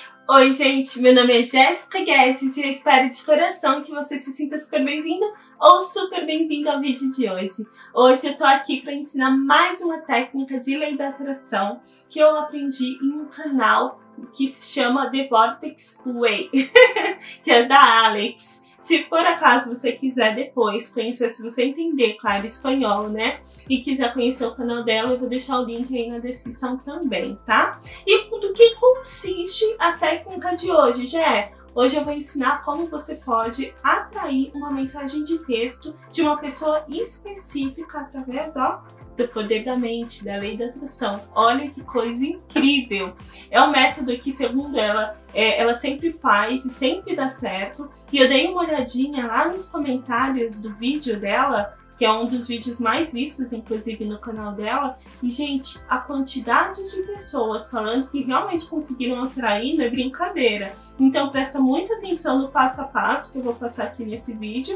Oi gente, meu nome é Jéssica Guedes e eu espero de coração que você se sinta super bem-vinda ou super bem-vindo ao vídeo de hoje. Hoje eu tô aqui para ensinar mais uma técnica de lei da atração que eu aprendi em um canal que se chama The Vortex Way, que é da Alex. Se por acaso você quiser depois conhecer, se você entender, claro, espanhol, né? E quiser conhecer o canal dela, eu vou deixar o link aí na descrição também, tá? E do que consiste a técnica de hoje, Jé? Hoje eu vou ensinar como você pode atrair uma mensagem de texto de uma pessoa específica através, do poder da mente, da lei da atração. Olha que coisa incrível! É um método que, segundo ela, ela sempre faz e sempre dá certo. E eu dei uma olhadinha lá nos comentários do vídeo dela, que é um dos vídeos mais vistos, inclusive, no canal dela. E, gente, a quantidade de pessoas falando que realmente conseguiram atrair não é brincadeira. Então, presta muita atenção no passo a passo que eu vou passar aqui nesse vídeo.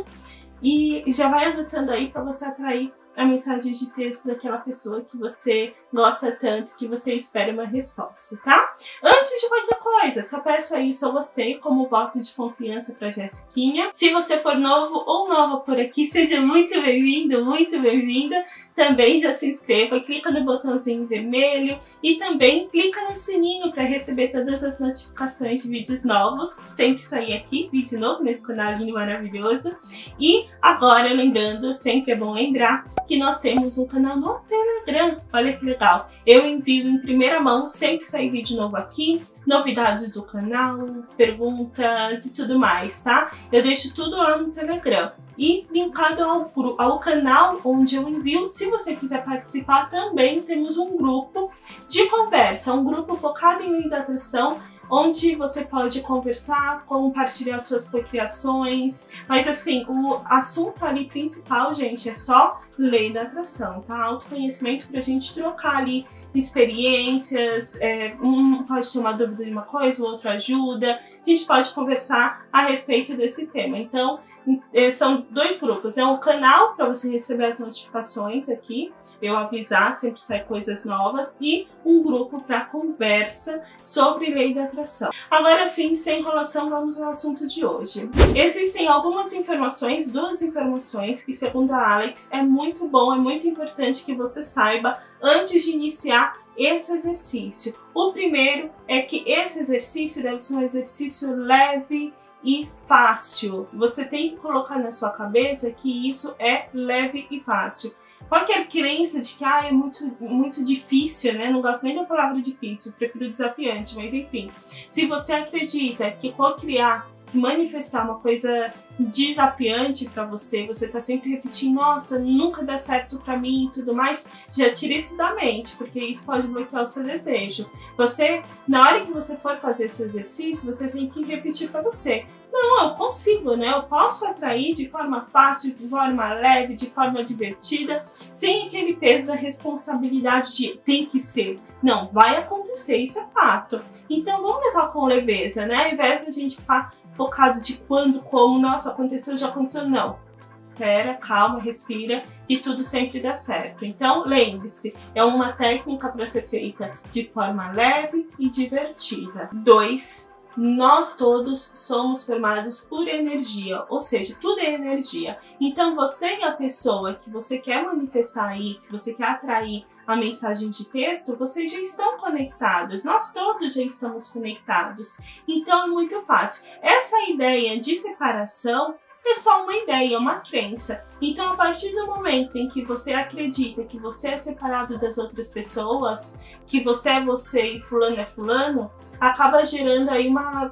E já vai anotando aí para você atrair a mensagem de texto daquela pessoa que você gosta tanto, que você espera uma resposta, tá? Antes de qualquer coisa, só peço aí o seu gostei como voto de confiança pra Jessiquinha. Se você for novo ou nova por aqui, seja muito bem-vindo, muito bem-vinda. Também já se inscreva, clica no botãozinho vermelho e também clica no sininho para receber todas as notificações de vídeos novos. Sempre sair aqui, vídeo novo nesse canal lindo e maravilhoso. E agora, lembrando, sempre é bom lembrar que nós temos um canal no Telegram. Olha que legal. Eu envio em primeira mão, sempre sai vídeo novo aqui, novidades do canal, perguntas e tudo mais, tá? Eu deixo tudo lá no Telegram. E linkado ao canal onde eu envio, se você quiser participar também, temos um grupo de conversa, um grupo focado em lei da atração, onde você pode conversar, compartilhar suas cocriações, mas assim, o assunto ali principal, gente, é só lei da atração, tá? Autoconhecimento pra gente trocar ali experiências, um pode ter uma dúvida de uma coisa, o outro ajuda, a gente pode conversar a respeito desse tema. Então, são dois grupos, né? Um canal para você receber as notificações aqui, eu avisar, sempre sai coisas novas, e um grupo para conversa sobre lei da atração. Agora sim, sem enrolação, vamos ao assunto de hoje. Existem algumas informações, duas informações, que segundo a Alex é muito bom, é muito importante que você saiba antes de iniciar esse exercício. O primeiro é que esse exercício deve ser um exercício leve e fácil. Você tem que colocar na sua cabeça que isso é leve e fácil. Qualquer crença de que é muito difícil, né? Não gosto nem da palavra difícil, prefiro desafiante, mas enfim. Se você acredita que co-criar, manifestar uma coisa desafiante para você, você tá sempre repetindo, nossa, nunca dá certo para mim e tudo mais, já tira isso da mente, porque isso pode bloquear o seu desejo. Você, na hora que você for fazer esse exercício, você tem que repetir para você. Não, eu consigo, né? Eu posso atrair de forma fácil, de forma leve, de forma divertida, sem aquele peso da responsabilidade de tem que ser. Não, vai acontecer, isso é fato. Então vamos levar com leveza, né? Ao invés de a gente ficar focado de quando, como, nossa, aconteceu, já aconteceu, não. Pera, calma, respira e tudo sempre dá certo. Então, lembre-se, é uma técnica para ser feita de forma leve e divertida. 2. Nós todos somos formados por energia, ou seja, tudo é energia. Então, você e a pessoa que você quer manifestar aí, que você quer atrair a mensagem de texto, vocês já estão conectados, nós todos já estamos conectados. Então, é muito fácil. Essa ideia de separação é só uma ideia, é uma crença. Então, a partir do momento em que você acredita que você é separado das outras pessoas, que você é você e fulano é fulano, acaba gerando aí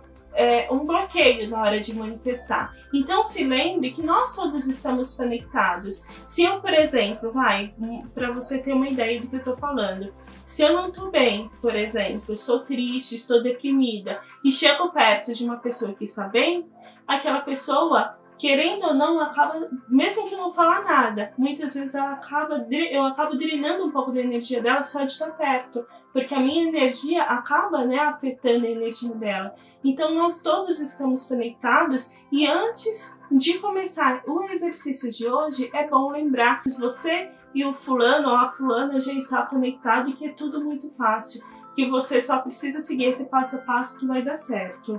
um bloqueio na hora de manifestar. Então, se lembre que nós todos estamos conectados. Se eu, por exemplo, para você ter uma ideia do que eu tô falando, se eu não tô bem, por exemplo, estou triste, estou deprimida, e chego perto de uma pessoa que está bem, aquela pessoa, querendo ou não, acaba, mesmo que não falar nada, muitas vezes eu acabo drenando um pouco da energia dela só de estar perto, porque a minha energia acaba, né, afetando a energia dela. Então nós todos estamos conectados e antes de começar o exercício de hoje, é bom lembrar que você e o fulano ou a fulana já está conectado e que é tudo muito fácil. que você só precisa seguir esse passo a passo que vai dar certo.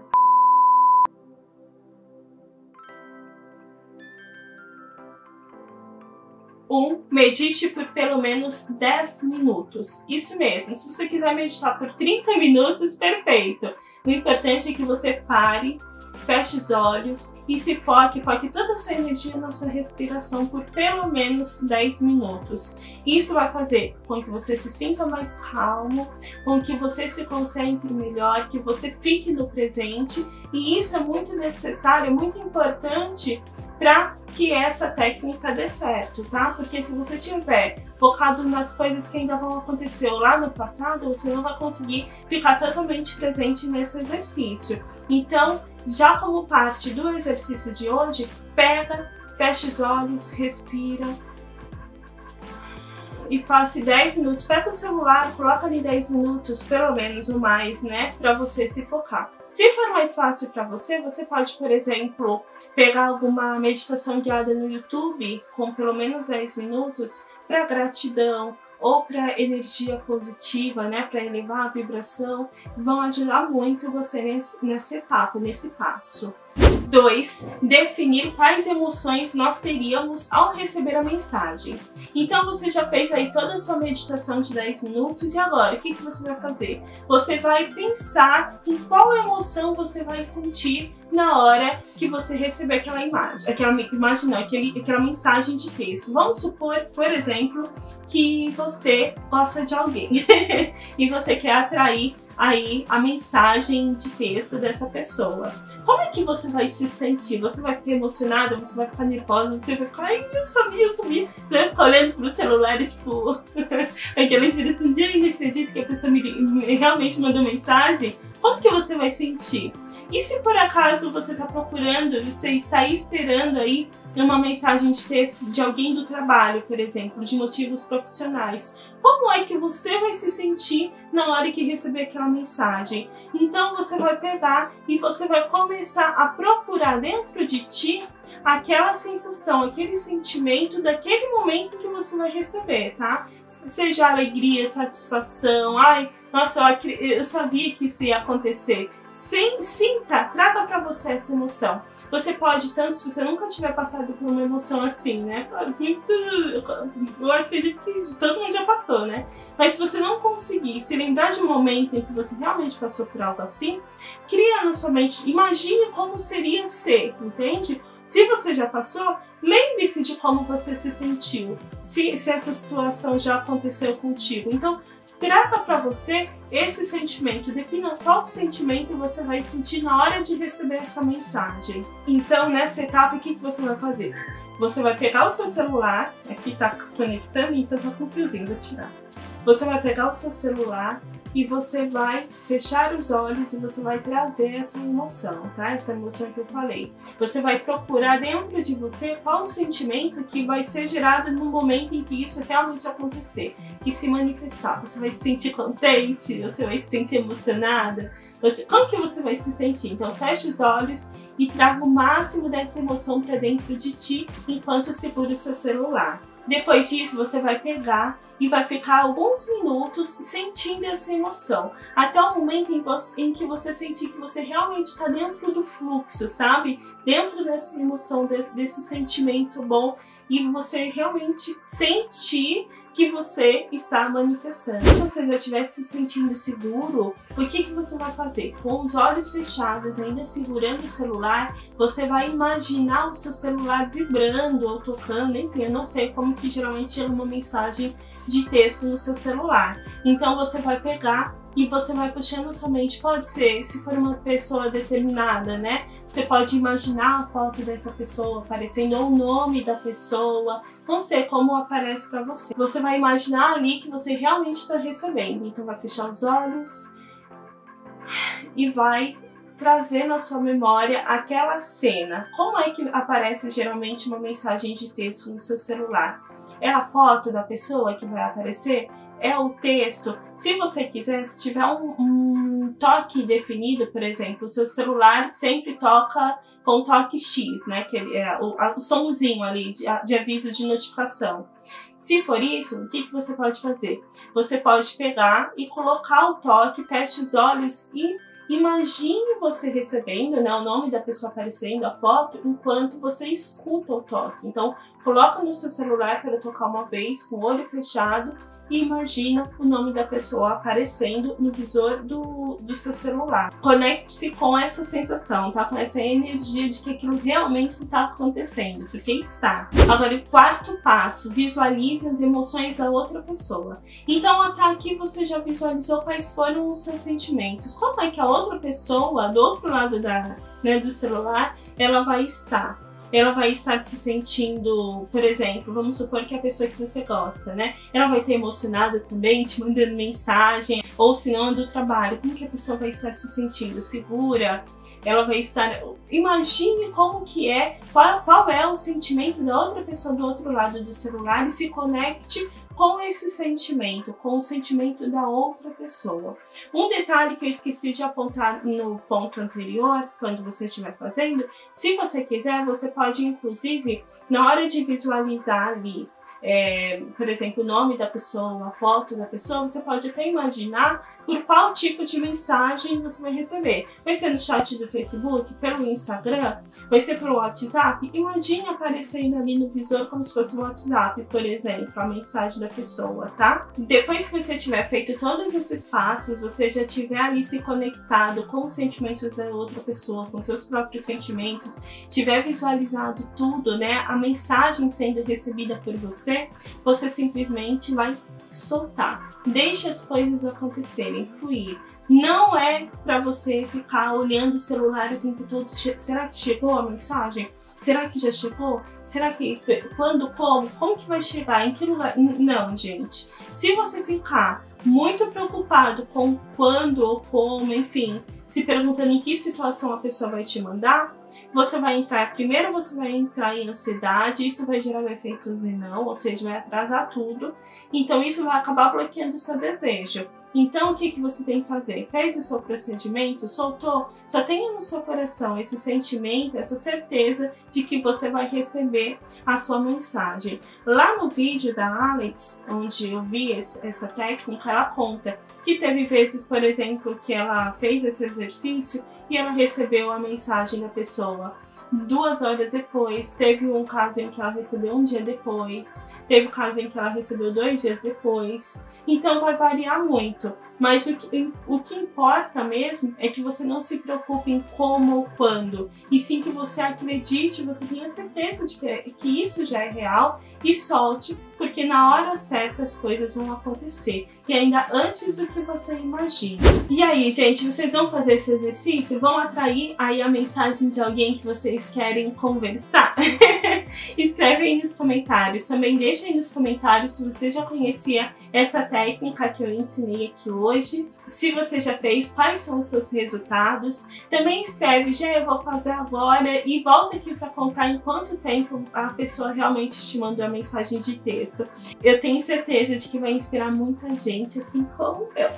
Medite por pelo menos 10 minutos. Isso mesmo, se você quiser meditar por 30 minutos, perfeito. O importante é que você pare, feche os olhos e se foque toda a sua energia na sua respiração por pelo menos 10 minutos. Isso vai fazer com que você se sinta mais calmo, com que você se concentre melhor, que você fique no presente, e isso é muito necessário, muito importante para que essa técnica dê certo, tá? Porque se você estiver focado nas coisas que ainda vão acontecer lá no passado, você não vai conseguir ficar totalmente presente nesse exercício. Então, já como parte do exercício de hoje, pega, fecha os olhos, respira e passe 10 minutos. Pega o celular, coloca ali 10 minutos, pelo menos ou mais, né? Para você se focar. Se for mais fácil para você, você pode, por exemplo, pegar alguma meditação guiada no YouTube com pelo menos 10 minutos para gratidão ou para energia positiva, né, para elevar a vibração, vão ajudar muito você nessa etapa, nesse passo. 2. Definir quais emoções nós teríamos ao receber a mensagem. Então você já fez aí toda a sua meditação de 10 minutos e agora o que você vai fazer? Você vai pensar em qual emoção você vai sentir na hora que você receber aquela imagem, aquela mensagem de texto. Vamos supor, por exemplo, que você gosta de alguém e você quer atrair aí a mensagem de texto dessa pessoa. Como é que você vai se sentir? Você vai ficar emocionada? Você vai ficar nervosa? Você vai ficar, ai, eu sabia. Você vai ficar olhando pro celular e tipo, aquela geração de, ai, não acredito que a pessoa realmente mandou mensagem. Como que você vai sentir? E se por acaso você está procurando, você está esperando aí uma mensagem de texto de alguém do trabalho, por exemplo, de motivos profissionais, como é que você vai se sentir na hora que receber aquela mensagem? Então você vai pegar e você vai começar a procurar dentro de ti aquela sensação, aquele sentimento daquele momento que você vai receber, tá? Seja alegria, satisfação, ai, nossa, eu sabia que isso ia acontecer. Sinta, traga para você essa emoção. Você pode, tanto se você nunca tiver passado por uma emoção assim, né? Eu acredito que todo mundo já passou, né? Mas se você não conseguir se lembrar de um momento em que você realmente passou por algo assim, cria na sua mente, imagine como seria ser, entende? Se você já passou, lembre-se de como você se sentiu, se essa situação já aconteceu contigo. Então, traga para você esse sentimento, defina qual sentimento você vai sentir na hora de receber essa mensagem. Então, nessa etapa, o que você vai fazer? Você vai pegar o seu celular, aqui tá conectando, então tá com um fiozinho, vou tirar. Você vai pegar o seu celular e você vai fechar os olhos e você vai trazer essa emoção, tá? Essa emoção que eu falei. Você vai procurar dentro de você qual o sentimento que vai ser gerado no momento em que isso realmente acontecer, que se manifestar. Você vai se sentir contente? Você vai se sentir emocionada? Como que você vai se sentir? Então feche os olhos e traga o máximo dessa emoção para dentro de ti enquanto segura o seu celular. Depois disso, você vai pegar e vai ficar alguns minutos sentindo essa emoção, até o momento em que você sentir que você realmente está dentro do fluxo, sabe? Dentro dessa emoção, desse sentimento bom, e você realmente sentir que você está manifestando. Se você já estiver se sentindo seguro, o que você vai fazer? Com os olhos fechados, ainda segurando o celular, você vai imaginar o seu celular vibrando ou tocando, enfim, eu não sei como que geralmente chega uma mensagem de texto no seu celular. Então você vai pegar e você vai puxando a sua mente, pode ser, se for uma pessoa determinada, né? Você pode imaginar a foto dessa pessoa aparecendo, ou o nome da pessoa, não sei como aparece para você. Você vai imaginar ali que você realmente está recebendo, então vai fechar os olhos e vai trazer na sua memória aquela cena. Como é que aparece geralmente uma mensagem de texto no seu celular? É a foto da pessoa que vai aparecer? É o texto? Se você quiser, se tiver um toque definido, por exemplo, o seu celular sempre toca com toque X, né? Que é o somzinho ali de aviso de notificação. Se for isso, o que você pode fazer? Você pode pegar e colocar o toque, feche os olhos e imagine você recebendo, né, o nome da pessoa aparecendo, a foto, enquanto você escuta o toque. Então, coloca no seu celular para tocar uma vez, com o olho fechado, e imagina o nome da pessoa aparecendo no visor do seu celular. Conecte-se com essa sensação, tá? Com essa energia de que aquilo realmente está acontecendo, porque está. Agora, o quarto passo, visualize as emoções da outra pessoa. Então, até aqui você já visualizou quais foram os seus sentimentos. Como é que a outra pessoa, do outro lado do celular, ela vai estar? Ela vai estar se sentindo, por exemplo, vamos supor que a pessoa que você gosta, né? Ela vai estar emocionada também, te mandando mensagem, ou se não, do trabalho. Como que a pessoa vai estar se sentindo? Segura? Ela vai estar... Imagine como que é, qual é o sentimento da outra pessoa do outro lado do celular e se conecte com esse sentimento, com o sentimento da outra pessoa. Um detalhe que eu esqueci de apontar no ponto anterior, quando você estiver fazendo, se você quiser, você pode inclusive, na hora de visualizar ali, por exemplo, o nome da pessoa, a foto da pessoa, você pode até imaginar por qual tipo de mensagem você vai receber. Vai ser no chat do Facebook, pelo Instagram, vai ser pelo WhatsApp? Imagine aparecendo ali no visor como se fosse um WhatsApp, por exemplo, a mensagem da pessoa, tá? Depois que você tiver feito todos esses passos, você já tiver ali se conectado com os sentimentos da outra pessoa, com seus próprios sentimentos, tiver visualizado tudo, né, a mensagem sendo recebida por você simplesmente vai soltar. Deixe as coisas acontecerem, fluir. Não é para você ficar olhando o celular o tempo todo. Será que chegou a mensagem? Será que já chegou? Será que... Quando? Como? Como que vai chegar? Em que lugar? Não, gente. Se você ficar muito preocupado com quando ou como, enfim, se perguntando em que situação a pessoa vai te mandar, você vai entrar em ansiedade, isso vai gerar efeitos e não, ou seja, vai atrasar tudo. Então isso vai acabar bloqueando o seu desejo. Então, o que você tem que fazer? Fez o seu procedimento, soltou, só tenha no seu coração esse sentimento, essa certeza de que você vai receber a sua mensagem. Lá no vídeo da Alex, onde eu vi essa técnica, ela conta que teve vezes, por exemplo, que ela fez esse exercício e ela recebeu a mensagem da pessoa 2 horas depois, teve um caso em que ela recebeu 1 dia depois, teve um caso em que ela recebeu 2 dias depois, então vai variar muito. Mas o que importa mesmo é que você não se preocupe em como ou quando, e sim que você acredite, você tenha certeza de que isso já é real e solte, porque na hora certa as coisas vão acontecer, e ainda antes do que você imagina. E aí, gente, vocês vão fazer esse exercício? Vão atrair aí a mensagem de alguém que vocês querem conversar? Escreve aí nos comentários. Também deixa aí nos comentários se você já conhecia essa técnica que eu ensinei aqui hoje. Se você já fez, quais são os seus resultados? Também escreve, já eu vou fazer agora, e volta aqui para contar em quanto tempo a pessoa realmente te mandou a mensagem de texto. Eu tenho certeza de que vai inspirar muita gente, assim como eu.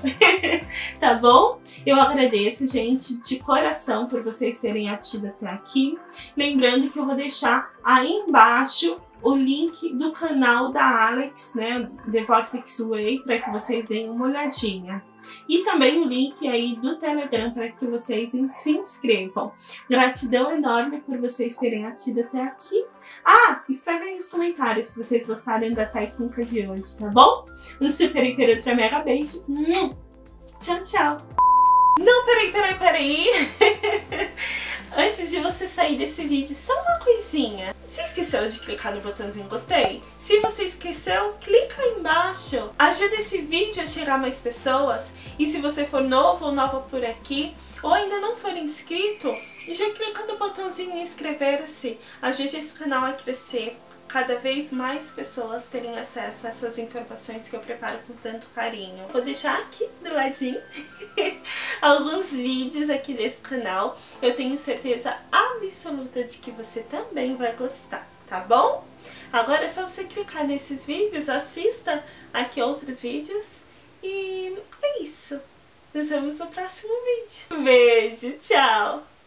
Tá bom? Eu agradeço, gente, de coração por vocês terem assistido até aqui. Lembrando que eu vou deixar aí embaixo o link do canal da Alex, né, The Vortex Way, para que vocês deem uma olhadinha. E também o link aí do Telegram para que vocês se inscrevam. Gratidão enorme por vocês terem assistido até aqui. Ah, escreve aí nos comentários se vocês gostaram da técnica de hoje, tá bom? Um super, hiper, ultra, mega beijo. Tchau, tchau. Não, peraí. Antes de você sair desse vídeo, só uma coisinha. Você esqueceu de clicar no botãozinho gostei? Se você esqueceu, clica aí embaixo. Ajuda esse vídeo a chegar a mais pessoas. E se você for novo ou nova por aqui, ou ainda não for inscrito, já clica no botãozinho inscrever-se. Ajude esse canal a crescer. Cada vez mais pessoas terem acesso a essas informações que eu preparo com tanto carinho. Vou deixar aqui do ladinho alguns vídeos aqui desse canal. Eu tenho certeza absoluta de que você também vai gostar, tá bom? Agora é só você clicar nesses vídeos, assista aqui outros vídeos e é isso. Nos vemos no próximo vídeo. Beijo, tchau!